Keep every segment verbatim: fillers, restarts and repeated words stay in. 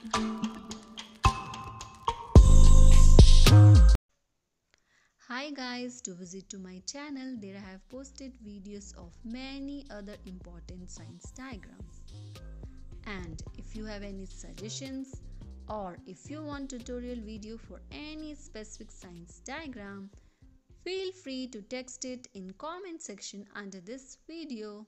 Hi guys, to visit to my channel, there I have posted videos of many other important science diagrams. And if you have any suggestions or if you want tutorial video for any specific science diagram, feel free to text it in comment section under this video.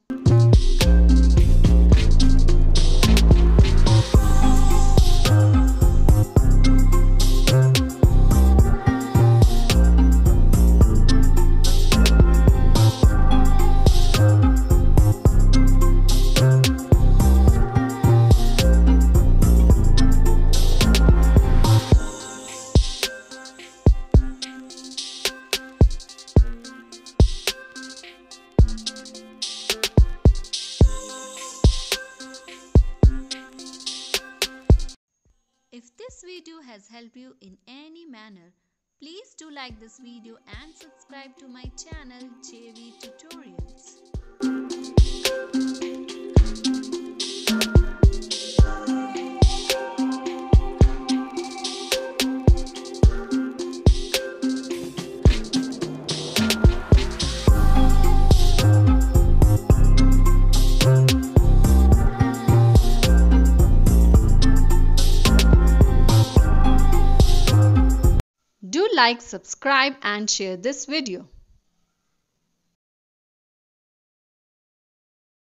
If this video has helped you in any manner, please do like this video and subscribe to my channel J V Tutorials. Do like, subscribe and share this video.